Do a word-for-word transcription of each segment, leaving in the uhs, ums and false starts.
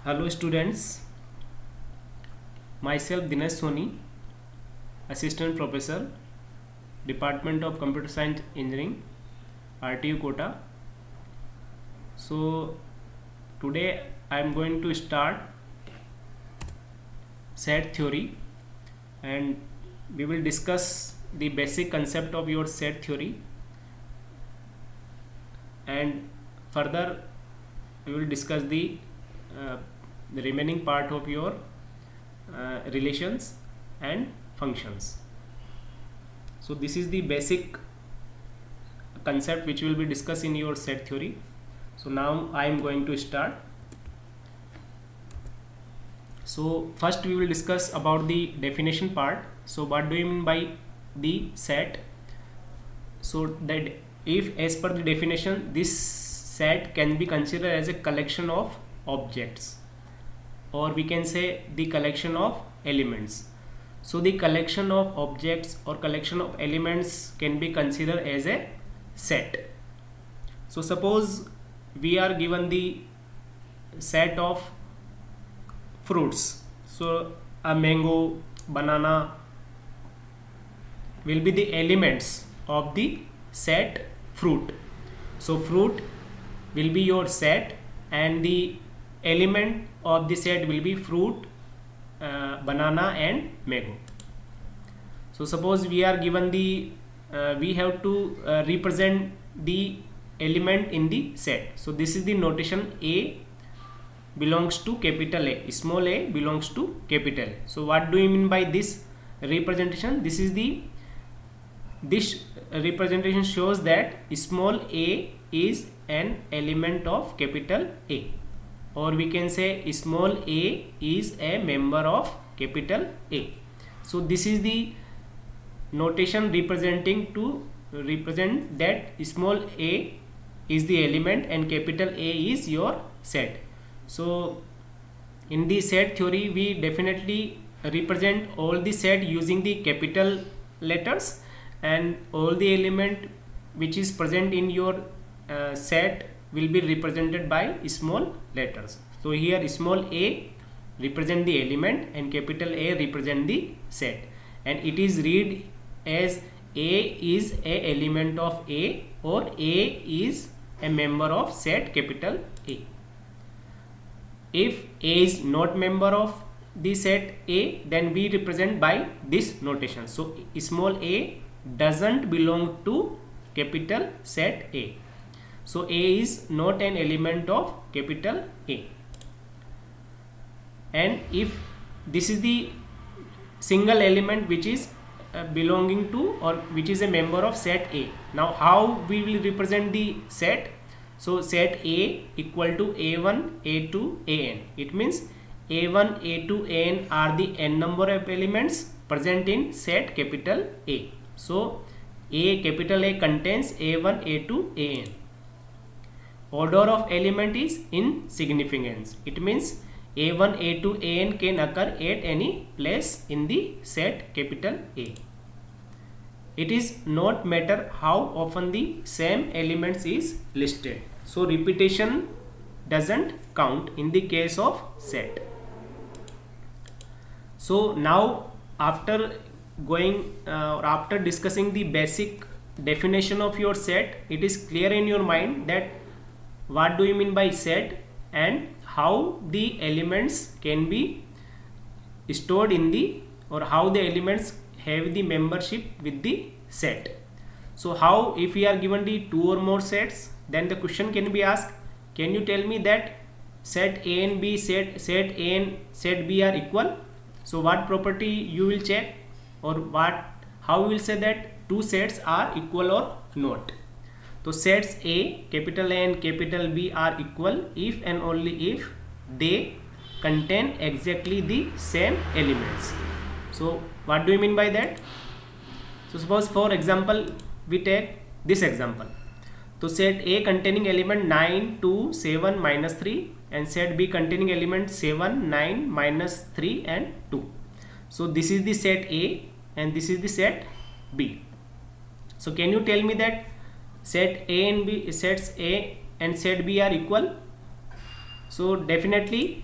Hello students, myself Dinesh Soni, Assistant Professor, Department of Computer Science Engineering, R T U Kota. So today I am going to start set theory and we will discuss the basic concept of your set theory, and further we will discuss the uh, the remaining part of your uh, relations and functions. So this is the basic concept which will be discussed in your set theory. So now I am going to start. So first we will discuss about the definition part. So what do you mean by the set? So that if as per the definition, this set can be considered as a collection of objects, or we can say the collection of elements. So the collection of objects or collection of elements can be considered as a set. So suppose we are given the set of fruits. So a mango, banana will be the elements of the set fruit. So fruit will be your set and the element of the set will be fruit, uh, banana and mango. So suppose we are given the uh, we have to uh, represent the element in the set. So this is the notation: A belongs to capital A, small a belongs to capital A. So what do you mean by this representation? This is the this representation shows that small a is an element of capital A, or we can say small a is a member of capital A. So this is the notation representing to represent that small a is the element and capital A is your set. So in the set theory we definitely represent all the set using the capital letters, and all the element which is present in your uh, set will be represented by small letters. So here small a represent the element and capital A represent the set, and it is read as A is a element of A, or A is a member of set capital A. If A is not member of the set A, then we represent by this notation. So small a doesn't belong to capital set A. So A is not an element of capital A. And if this is the single element which is uh, belonging to or which is a member of set A, now how we will represent the set? So set A equal to A one, A two, A n. It means A one, A two, A n are the n number of elements present in set capital A. So A capital A contains A one, A two, A n. Order of element is insignificance. It means A one, A two, A n can occur at any place in the set capital A. It is not matter how often the same elements is listed. So repetition doesn't count in the case of set. So now after going uh, or after discussing the basic definition of your set, it is clear in your mind that what do you mean by set and how the elements can be stored in the, or how the elements have the membership with the set. So how, if we are given the two or more sets, then the question can be asked, can you tell me that set A and B, set set A and set B are equal? So what property you will check, or what, how you will say that two sets are equal or not? So sets A, capital A and capital B are equal if and only if they contain exactly the same elements. So what do you mean by that? So suppose for example we take this example. So set A containing element nine, two, seven, minus three, and set B containing element seven, nine, minus three and two. So this is the set A and this is the set B. So can you tell me that set A and B, sets A and set B are equal? So definitely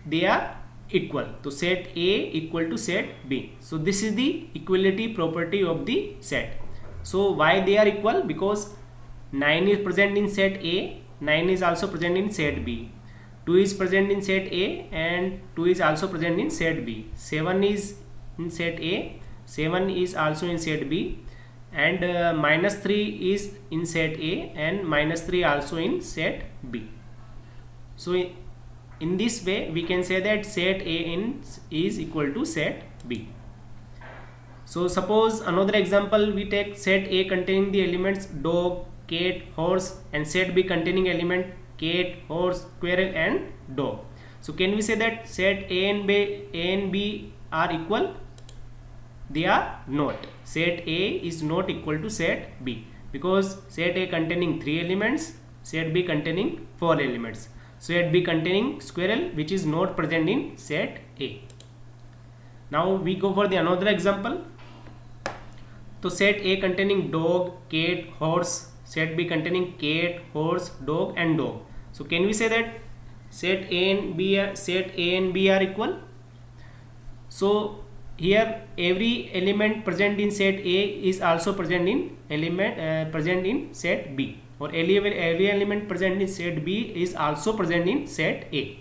they are equal. So set A equal to set B. So this is the equality property of the set. So why they are equal? Because nine is present in set A, nine is also present in set B, two is present in set A and two is also present in set B, seven is in set A, seven is also in set B, and uh, minus three is in set A and minus three also in set B. So in, in this way we can say that set A in is equal to set B. So suppose another example, we take set A containing the elements dog, cat, horse, and set B containing element cat, horse, squirrel and dog. So can we say that set A and B, A and B are equal? They are not. Set A is not equal to set B because set A containing three elements, set B containing four elements. Set B containing squirrel, which is not present in set A. Now we go for the another example. So set A containing dog, cat, horse, set B containing cat, horse, dog and dog. So can we say that set A and B are, set A and B are equal? So here every element present in set A is also present in element uh, present in set B, or every, every element present in set B is also present in set A.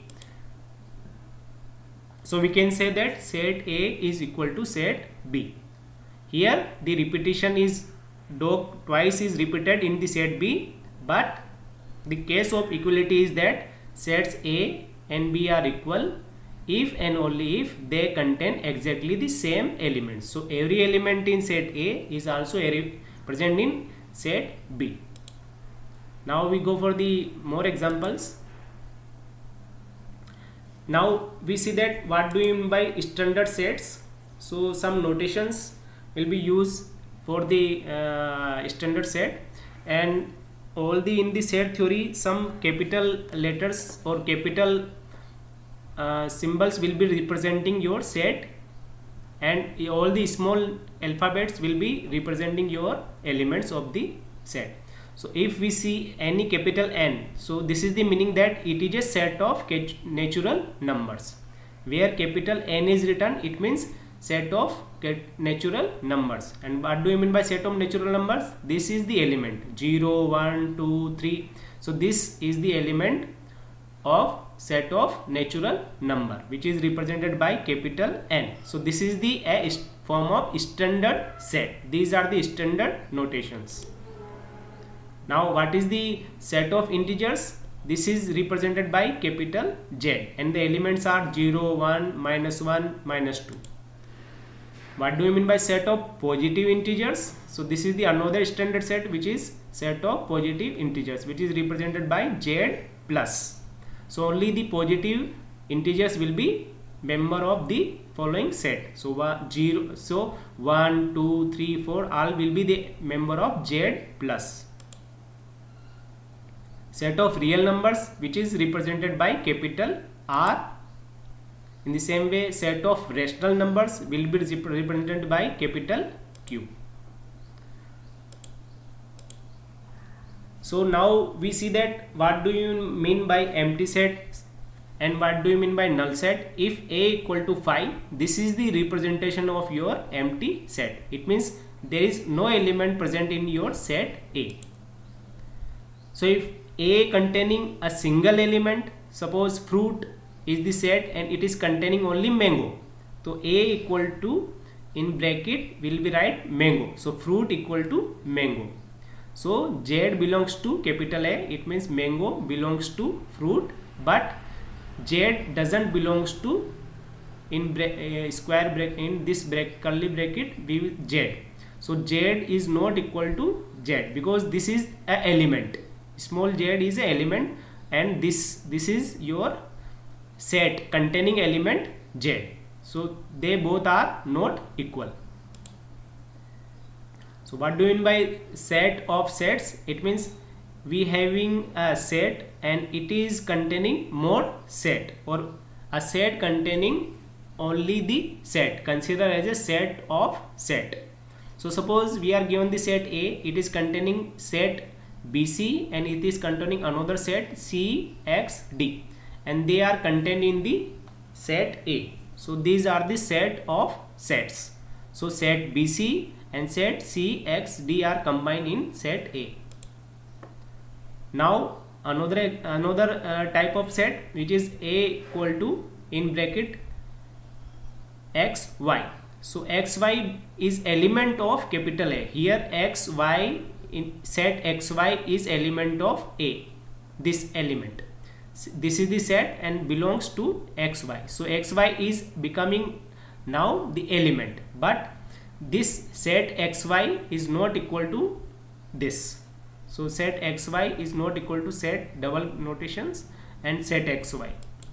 So we can say that set A is equal to set B. Here the repetition is dog twice is repeated in the set B, but the case of equality is that sets A and B are equal if and only if they contain exactly the same elements. So every element in set A is also present in set B. Now we go for the more examples. Now we see that what do you mean by standard sets. So some notations will be used for the uh, standard set, and all the in the set theory some capital letters or capital uh, symbols will be representing your set, and all the small alphabets will be representing your elements of the set. So if we see any capital N, so this is the meaning that it is a set of natural numbers. Where capital N is written, it means set of natural numbers. And what do you mean by set of natural numbers? This is the element zero, one, two, three. So this is the element of set of natural number, which is represented by capital N. So this is the a form of standard set. These are the standard notations. Now what is the set of integers? This is represented by capital Z, and the elements are zero, one, minus one, minus two. What do you mean by set of positive integers? So this is the another standard set, which is set of positive integers, which is represented by Z plus. So only the positive integers will be member of the following set. So one, zero, so one, two, three, four, all will be the member of Z plus. Set of real numbers, which is represented by capital R. In the same way, set of rational numbers will be represented by capital Q. So now we see that what do you mean by empty set and what do you mean by null set. If A equal to five, this is the representation of your empty set. It means there is no element present in your set A. So if A containing a single element, suppose fruit is the set and it is containing only mango, so A equal to, in bracket will be write mango, so fruit equal to mango. So Z belongs to capital A, it means mango belongs to fruit, but Z doesn't belongs to, in bra uh, square bracket, in this bracket, curly bracket we will Z. So Z is not equal to Z because this is an element. Small Z is an element, and this this is your set containing element Z. So they both are not equal. So what do you mean by set of sets? It means we having a set and it is containing more set, or a set containing only the set, consider as a set of set. So suppose we are given the set A, it is containing set B C and it is containing another set C X D, and they are contained in the set A. So these are the set of sets. So set B C and set C X D are combined in set A. Now another another uh, type of set, which is A equal to in bracket X Y. So X Y is element of capital A. Here X Y in set X Y is element of A. This element. This is the set and belongs to X Y. So X Y is becoming now the element, but this set X Y is not equal to this. So set X Y is not equal to set double notations and set X Y.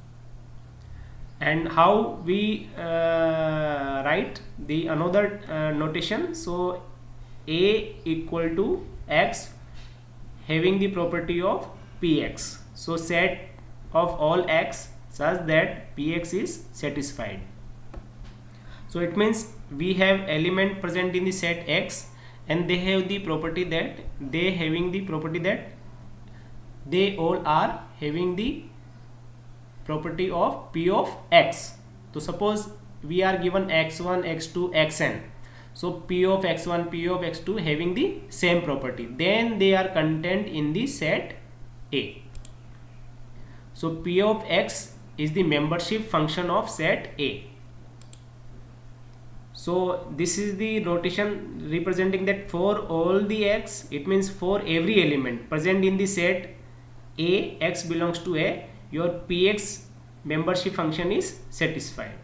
And how we uh, write the another uh, notation? So A equal to X having the property of P X. So set of all X such that P X is satisfied. So it means we have element present in the set X and they have the property that they having the property that they all are having the property of P of X. So suppose we are given X one, X two, X n. So P of X one, P of X two having the same property, then they are contained in the set A. So P of X is the membership function of set A. So this is the notation representing that for all the X, it means for every element present in the set A, X belongs to A, your P X membership function is satisfied.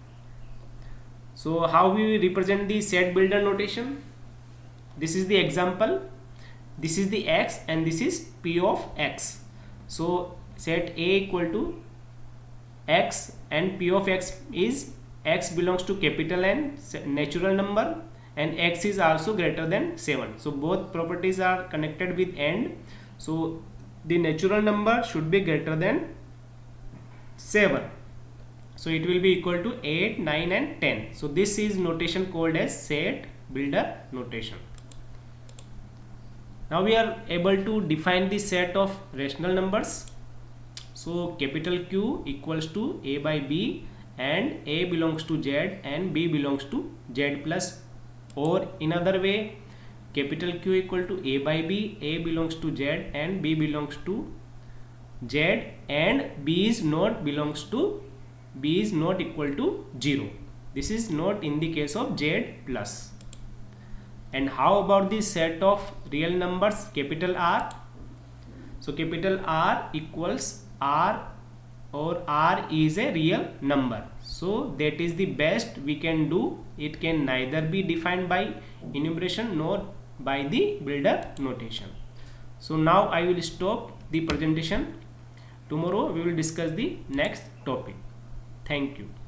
So how we represent the set builder notation? This is the example. This is the X and this is P of X. So set A equal to X and P of X is X belongs to capital N, natural number, and X is also greater than seven. So both properties are connected with AND. So the natural number should be greater than seven. So it will be equal to eight, nine and ten. So this is notation called as set builder notation. Now we are able to define the set of rational numbers. So capital Q equals to A by B and A belongs to Z and B belongs to Z plus, or in other way, capital Q equal to A by B, A belongs to Z and B belongs to Z and B is not belongs to B is not equal to zero. This is not in the case of Z plus. And how about the set of real numbers capital R? So capital R equals R, or R is a real number. So that is the best we can do. It can neither be defined by enumeration nor by the builder notation. So now I will stop the presentation. Tomorrow we will discuss the next topic. Thank you.